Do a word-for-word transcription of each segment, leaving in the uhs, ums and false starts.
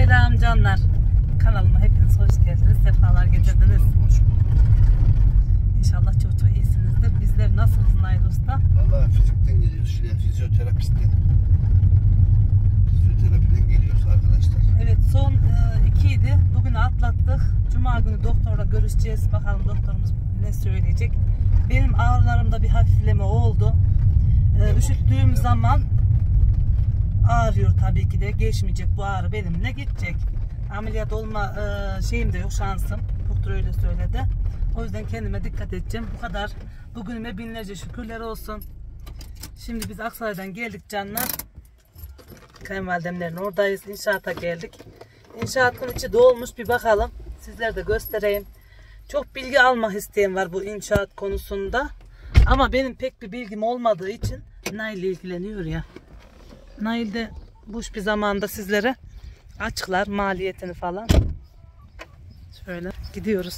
Selam canlar. Kanalıma hepiniz hoş geldiniz. Sefalar getirdiniz. Hoş bulduk. İnşallah çok çok iyisinizdir. Bizler nasılsınız Nail Usta? Vallahi fizikten geliyoruz. Şuraya fizyoterapistten. Fizyoterapiden geliyoruz arkadaşlar. Evet, son e, ikiydi. Bugün atlattık. Cuma günü doktorla görüşeceğiz. Bakalım doktorumuz ne söyleyecek. Benim ağrılarımda bir hafifleme oldu. E, üşüttüğüm zaman ağrıyor tabii ki de. Geçmeyecek bu ağrı, benimle gidecek. Ameliyat olma e, şeyim de yok, şansım. Doktor öyle söyledi. O yüzden kendime dikkat edeceğim. Bu kadar. Bugünüme binlerce şükürler olsun. Şimdi biz Aksaray'dan geldik canlar. Kayınvalidemlerin oradayız. İnşaata geldik. İnşaatın içi dolmuş, bir bakalım. Sizlere de göstereyim. Çok bilgi almak isteyen var bu inşaat konusunda. Ama benim pek bir bilgim olmadığı için Nail ilgileniyor ya. Nail de boş bir zamanda sizlere açıklar maliyetini falan. Şöyle gidiyoruz.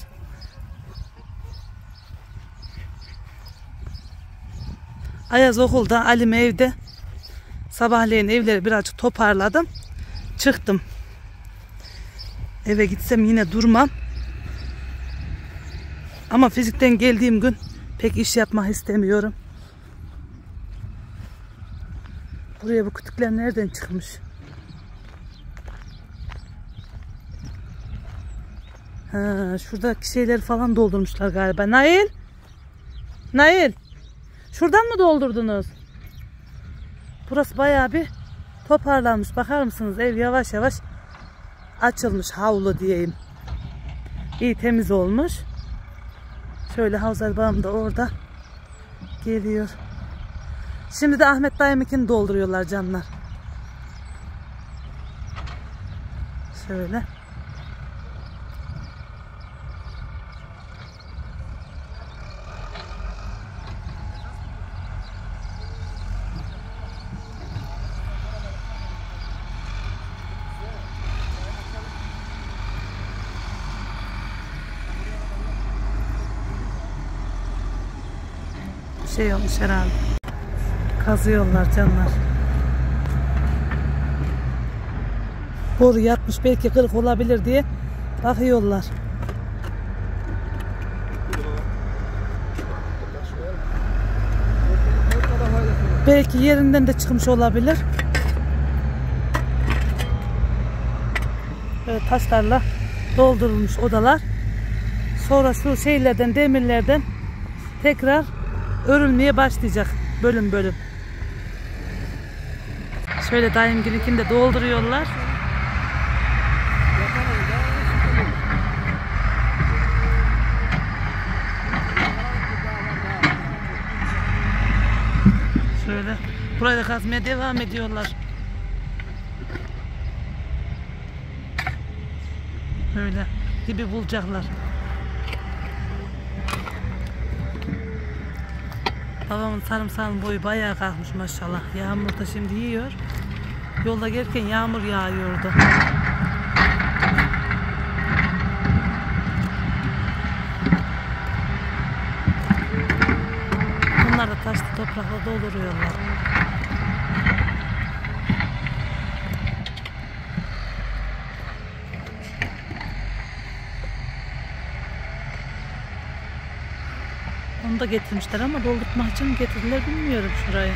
Ayaz okulda, Alim evde. Sabahleyin evleri birazcık toparladım. Çıktım. Eve gitsem yine durmam. Ama fizikten geldiğim gün pek iş yapmak istemiyorum. Buraya bu kütükler nereden çıkmış? Ha, şuradaki şeyleri falan doldurmuşlar galiba. Nail? Nail? Şuradan mı doldurdunuz? Burası bayağı bir toparlanmış. Bakar mısınız? Ev yavaş yavaş açılmış. Havlu diyeyim. İyi temiz olmuş. Şöyle Havzar babam da orada geliyor. Şimdi de Ahmet dayımınkini dolduruyorlar canlar. Şöyle. Bir şey olmuş herhalde. Kazıyorlar canlar. Boru yatmış, belki kırık olabilir diye bakıyorlar. Belki yerinden de çıkmış olabilir. Böyle taşlarla doldurulmuş odalar. Sonra şu şeylerden, demirlerden tekrar örülmeye başlayacak bölüm bölüm. Şöyle dayımgilinkini de dolduruyorlar. Şöyle burayı da kazmaya devam ediyorlar. Böyle dibi bulacaklar. Babamın sarımsağın boyu bayağı kalkmış maşallah. Yağmur da şimdi yiyor. Yolda gelirken yağmur yağıyordu. Bunlar da taşlı toprakla dolduruyorlar. Onu da getirmişler ama doldurtmak için mi getirdiler bilmiyorum şuraya.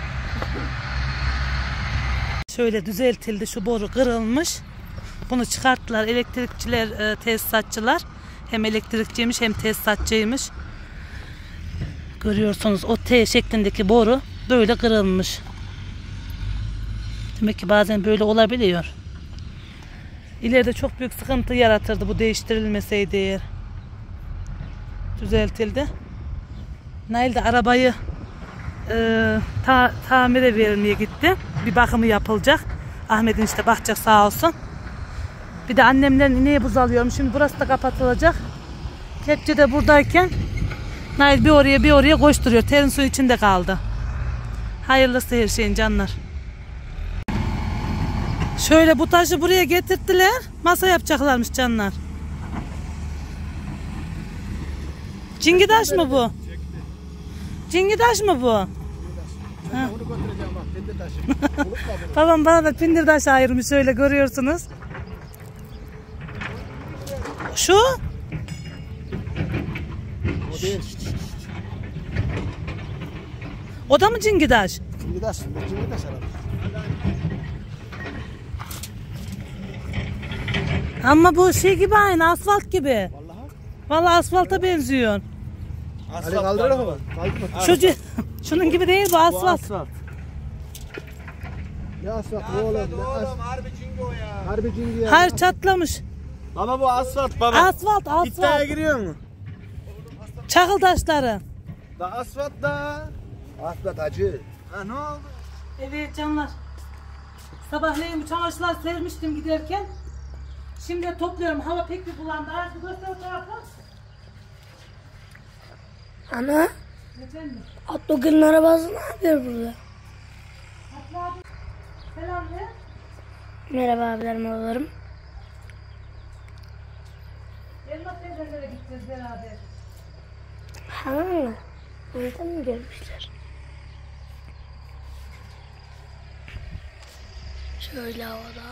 Şöyle düzeltildi, şu boru kırılmış. Bunu çıkarttılar elektrikçiler, e, tesisatçılar. Hem elektrikçiymiş hem tesisatçıymış. Görüyorsunuz o T şeklindeki boru böyle kırılmış. Demek ki bazen böyle olabiliyor. İleride çok büyük sıkıntı yaratırdı bu değiştirilmeseydi eğer. Düzeltildi. Nail de arabayı e, ta, tamire verilmeye gitti. Bir bakımı yapılacak. Ahmet'in işte bakacak sağ olsun. Bir de annemlerin ineği buz alıyorum. Şimdi burası da kapatılacak. Kepçe de buradayken Nail bir oraya bir oraya koşturuyor. Terin suyu içinde kaldı. Hayırlısı her şeyin canlar. Şöyle bu taşı buraya getirttiler. Masa yapacaklarmış canlar. Cingidaş mı bu? Cingidaş mı bu? Ha. Onu götüreceğim bak, pindir taşı. Babam bana da pindir taşı ayırmış, öyle görüyorsunuz. Şu? O değil. O da mı Cingidaş? Cingidaş. Cingidaş herhalde. Ama bu şey gibi aynı asfalt gibi. Vallahi. Vallahi asfalta benziyor. Hadi kaldırarak mı? Kaldırma. Şu, ci- şunun gibi değil bu asfalt. Ne asfalt oğlum? Ne asfalt? Harbi cingi o ya. Harbi cingi ya. Hayır çatlamış. Baba bu asfalt baba. Asfalt İddiaya asfalt. giriyor mu? Çakıl taşları. Da asfalt da. Asfalt acı. Ha ne oldu? Evet canlar. Sabahleyin bu çamaşırları sermiştim giderken. Şimdi topluyorum. Hava pek bir bulandı. Artık göster o tarafı. Ana, Efendim. Abdülgül'ün arabası ne yapıyor burada? Atla abi. Selam ver. Merhaba abilerim, oğullarım. Elma teyzelere gideceğiz beraber. Ha, o yüzden mi gelmişler? Şöyle havada.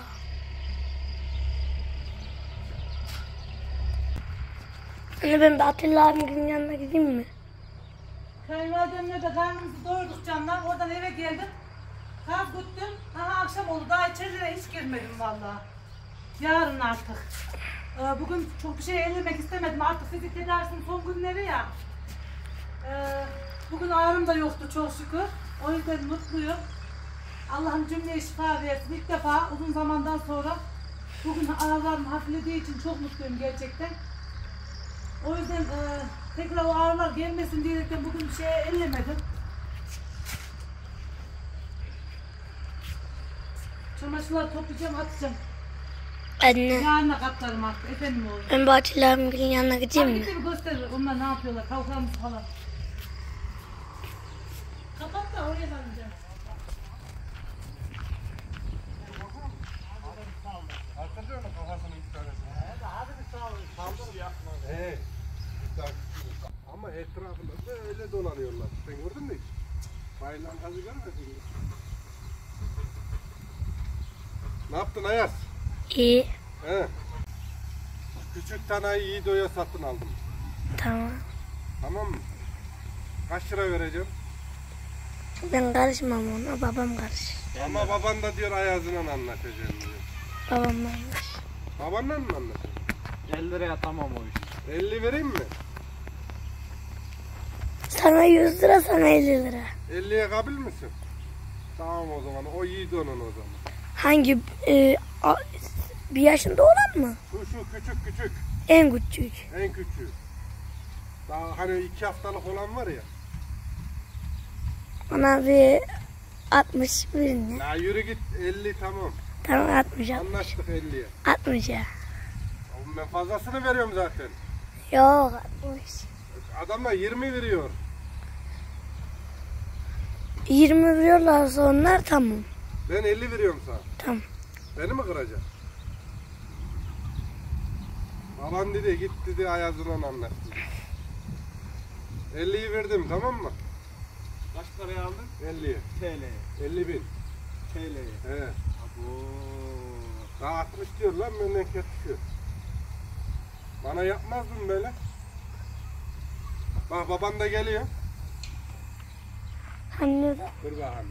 Anne ben bir Atilla abinin yanına gideyim mi? Kayınvalidemle de karnımızı doyurduk canlar. Oradan eve geldim. Kaz güttüm. Aha akşam oldu. Daha içerilere hiç girmedim vallahi. Yarın artık. Ee, bugün çok bir şey ellemek istemedim. Artık fizik tedavisinin son günleri ya. Ee, bugün ağrım da yoktu çok şükür. O yüzden mutluyum. Allah'ım cümleye şifa versin. İlk defa uzun zamandan sonra bugün ağrılarım hafiflediği için çok mutluyum gerçekten. O yüzden e, tekrar o ağrılar gelmesin diyerekten bugün bir şey ellemedim. Çamaşırları toplayacağım, atacağım. Anne, Yarına katlarım artık. Efendim oğlum. ben bir Atilla abinin yanına gideyim Hadi mi? git bir göster. Onlar ne yapıyorlar? Kalkarımız falan. Kapat da oraya dalacağım. He. Ama etrafında böyle dolanıyorlar. Sen gördün mü hiç? Bayılan kazı görmedin mi? Ne yaptın Ayaz? İyi, He. Küçük tanayı Yiğido'ya satın aldım. tamam. Tamam mı? Kaç lira vereceğim? Ben karışmam ona, babam karışır. Ama baban da diyor Ayaz'la anlaşacağım diyor. Babamlarmış. Babanla mı anlaşacaksın? elli liraya tamam o iş. elli vereyim mi? Sana yüz lira, sana elli lira. elliye kabil misin? Tamam o zaman. O Yiğido'nun o zaman. Hangi, e, a- bir yaşında olan mı? Şu şu küçük küçük. En küçük. En küçüğü. Daha hani iki haftalık olan var ya. Ona bir altmış birini. Ya yürü git elli tamam. Tamam, altmış, Anlaştık elliye. altmış ya. Oğlum ben fazlasını veriyorum zaten. Yok, altmış. Adamlar yirmi veriyor. yirmi veriyorlarsa onlar tamam. Ben elli veriyorum sana. Tamam. Beni mi kıracaksın? Baban dedi git dedi Ayaz'la anlaştı. elliyi verdim tamam mı? Kaç paraya aldın? elliye. T L'ye. elli bin. T L'ye. He. Abo. Daha altmış diyor lan benden kesişiyor. Bana yapmazdın böyle. Bak baban da geliyor. Anne de. Dur bakalım.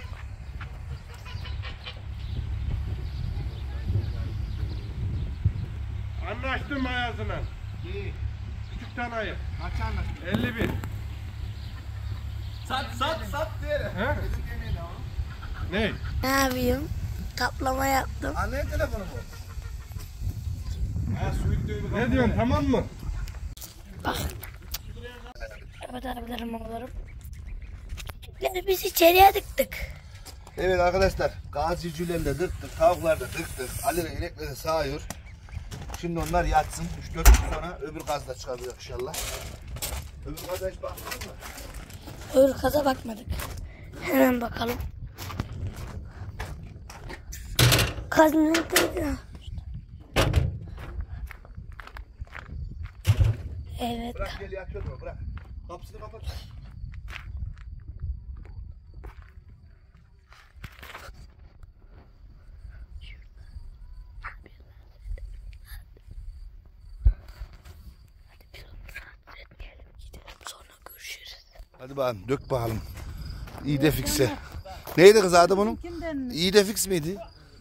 Anlaştım Ayaz'la. İyi. Küçük tanayı. Kaç anlaştın? elli bin. Sat sat sat diyelim. He? Ne? Ne yapıyorum? Kaplama yaptım. Annenin telefonu bu. Ha suyu düğümü Ne diyorsun tamam mı? Evet abilerim, oğullarım. Yani biz içeriye dıktık. Evet arkadaşlar, gazi cüleleri de dıktık, tavukları da dıktık, Ali ve inekleri de sağıyor. Şimdi onlar yatsın, üç dört gün sonra öbür gaz da çıkacak inşallah. Öbür gaza hiç baktın mı? Öbür kaza bakmadık. Hemen bakalım. Kaz neredeydi ya? Evet. Bırak gel yakıyor mu? Bırak. Kapısını kapat. Hadi bakalım dök bakalım. İyi de fikse. Neydi kız adı bunun? Kimden? İyi de fix miydi?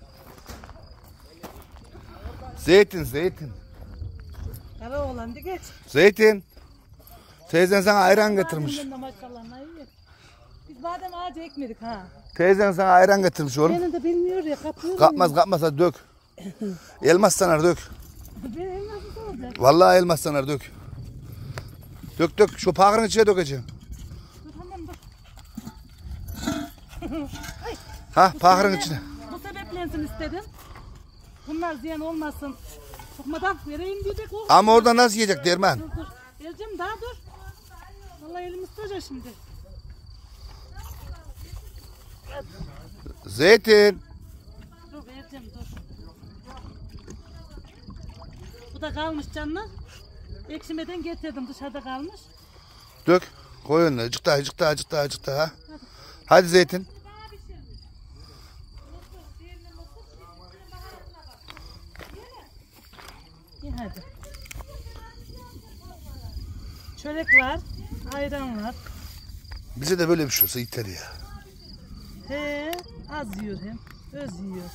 Zeytin, zeytin. Kara oğlan de geç. Zeytin. Teyzen sana ayran getirmiş. Bademden de maşallah ne iyi. Biz badem ağacı ekmedik ha. Teyzen sana ayran getirmiş oğlum. Beni de bilmiyor ya kapıyor. Kapmaz kapmaz hadi dök. Elmas sanar dök. Ben elmasız olacak. Vallahi elmas sanar dök. Dök dök şu pahırın içine dökeceğim. Dur annem dur. Ha pahırın içine. Bu sebeplensin istedim. Bunlar ziyan olmasın. Sokmadan vereyim diyecek o. Ama orada nasıl yiyecek Derman? Dur dur. Vereceğim daha dur. Vallahi elimi tutacak şimdi. Zeytin. Dur vereceğim dur. Bu da kalmış canlar. Ekşimeden getirdim dışarıda kalmış. Dök. Koy önüne. Acık daha acık daha acık daha acık daha. Ha. Hadi zeytin. İyi hadi. Çörek var, ayran var. Bize de böyle bir şey olsa yeter ya. He, az yiyor hem, öz yiyor.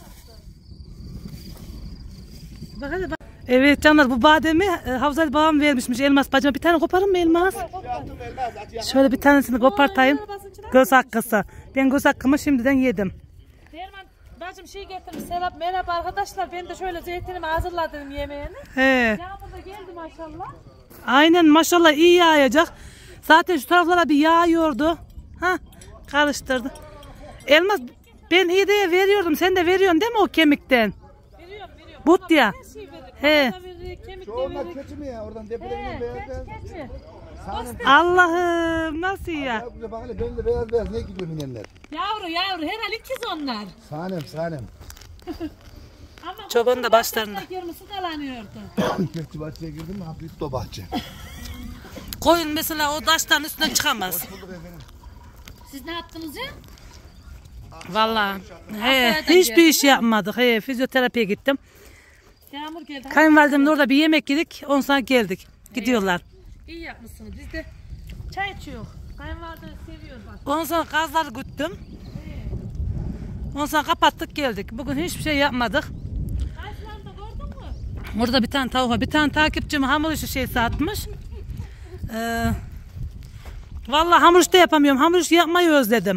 Bak hadi bak. Evet canlar bu bademi e, Havzali babam vermişmiş Elmas bacıma. Bir tane koparın mı Elmas? Şöyle bir tanesini kopartayım. Göz hakkısı. Ben göz hakkımı şimdiden yedim. Derman bacım şey getirmiş. Serap merhaba arkadaşlar. Ben de şöyle zeytinimi hazırladım yemeğini. He. Yağmur da geldi maşallah. Aynen maşallah iyi yağacak. Zaten şu taraflara bir yağıyordu. Ha, karıştırdı. Elmas ben İğde'ye veriyordum. Sen de veriyorsun değil mi o kemikten? Veriyorum veriyorum. But ya. Her şeyi veririm. He. Kana da veririm, kemik de Onlar veririm. keçi mi ya? Oradan He, depelerin beyaz keçi beyaz. keçi. Allah'ım nasıl ya? Ya bu da bak hele benim de beyaz beyaz ne gidiyor minenler? Yavru yavru herhal ikiz onlar. Sanem sanem. Ama Çobanın da başlarında. Girmesi kalanıyordu. Keçi bahçeye girdim mi? Hafif de bahçe. Koyun mesela o taştan üstüne çıkamaz. Siz ne yaptınız ya? Vallahi. He, hiçbir iş yapmadık. He, fizyoterapiye gittim. Yağmur geldi. Kayınvalidemle orada bir yemek yedik. On sonra geldik. Gidiyorlar. İyi yapmışsınız. Biz de çay içiyoruz. Kayınvalide seviyor bak. Ondan sonra gazları güttüm. Ondan sonra kapattık geldik. Bugün hiçbir şey yapmadık. Kayısılarını da gördün mü? Burada bir tane tavuk var. Bir tane takipçim hamur işi şey satmış. Ee, vallahi hamur işi de yapamıyorum. Hamur işi yapmayı özledim.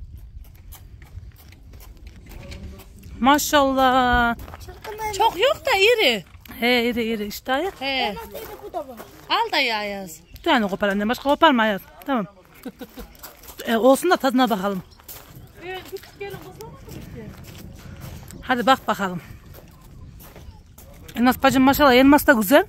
Maşallah. Çok yok da iri. He iri iri işte ya. He. Al da yağ yaz. Bir tane kopar annem. Başka koparma hayat. Tamam. e, olsun da tadına bakalım. Evet, küçük gelin kızlar mı bitti? Hadi bak bakalım. Elmas bacım maşallah elmas da güzel.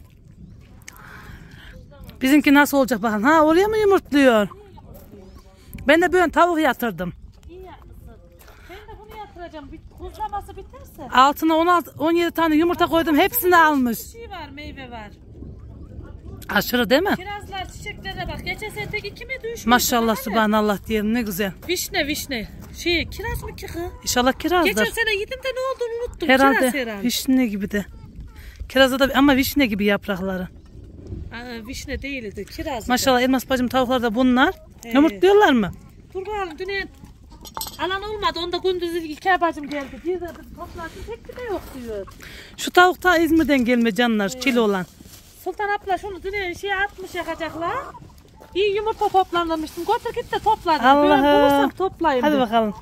Bizimki nasıl olacak bakalım. Ha oraya mı yumurtluyor? Ben de böyle tavuk yatırdım. İyi yapmışsın. Ben de bunu yatıracağım. Bir kuzlaması biterse. Altına on altı on yedi tane yumurta koydum. Hepsini almış. Bir şey var, meyve var. Aşırı değil mi? Kirazlar, çiçeklere bak. Geçen sene tek iki mi düşmüş? Maşallah subhanallah diyelim ne güzel. Vişne, vişne. Şey, kiraz mı ki kız? İnşallah kirazdır. Geçen sene yedim de ne olduğunu unuttum. herhalde, Kiraz herhalde. vişne gibi de. Kirazda da ama vişne gibi yaprakları. Aa, vişne değildi, kiraz. Maşallah elmas bacım tavuklar da bunlar. He. Yumurtluyorlar mı? Dur bakalım, dün alan olmadı. Onda gündüz İlker bacım geldi. Bir de toplarsın tek bir de yok diyor. Şu tavuk ta İzmir'den gelme canlar. Çili olan. Sultan abla şunu dün şey atmış yakacaklar. İyi yumurta toplanmıştım. Götür git de topla. Böyle Allah'ım. bulursam toplayayım. Hadi de. bakalım.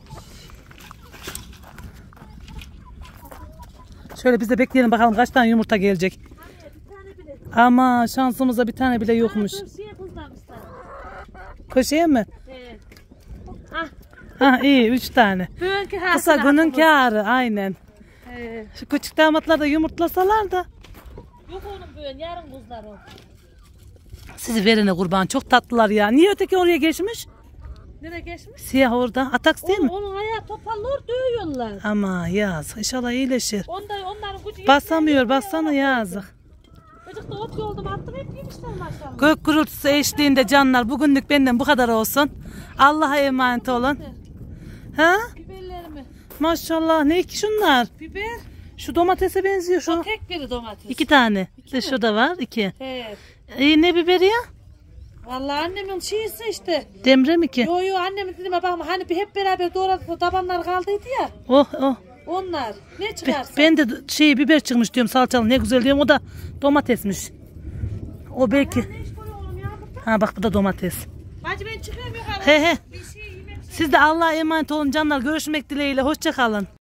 Şöyle biz de bekleyelim bakalım kaç tane yumurta gelecek. Bir tane bile. Ama şansımızda bir tane bile yokmuş. Dur şeye kızlamışlar. Köşeye mi? Evet. Ah, Ha iyi üç tane. bugünkü Kısa hasılı günün hakkımız. kârı aynen. Ee, Şu küçük damatlar da yumurtlasalar da. Yok onun bugün yarın kızlar o. Sizi verene kurban çok tatlılar ya. Niye öteki oraya geçmiş? Nereye geçmiş? Siyah orada. Ataks değil mi? Onun, onun ayağı topallar dövüyorlar. Ama yaz. İnşallah iyileşir. Onda, onların gücü Basamıyor bassana yazık. Çocuk da ot yoldum attım hep yemişler maşallah. Gök gürültüsü eşliğinde canlar bugünlük benden bu kadar olsun. Allah'a emanet olun. Ha? Biberlerimi. Maşallah ne ki şunlar? Biber. Şu domatese benziyor şu. O tek biri domates. İki tane. İki İşte mi? şurada var iki. Evet. İyi ne biberi ya? Vallahi annemin şeysi işte. Demre mi ki? Yo yo annemin dediğime bakma hani bir hep beraber doğradık da tabanlar kaldıydı ya. Oh oh. Onlar. Ne Be- çıkarsa. ben de şey biber çıkmış diyorum salçalı ne güzel diyorum o da domatesmiş. O belki. Ne iş koyuyor oğlum ya burada? Ha bak bu da domates. Bacı ben çıkıyorum yukarı. He he. Bir şey yemek. Siz de Allah'a emanet olun canlar. Görüşmek dileğiyle. Hoşça kalın.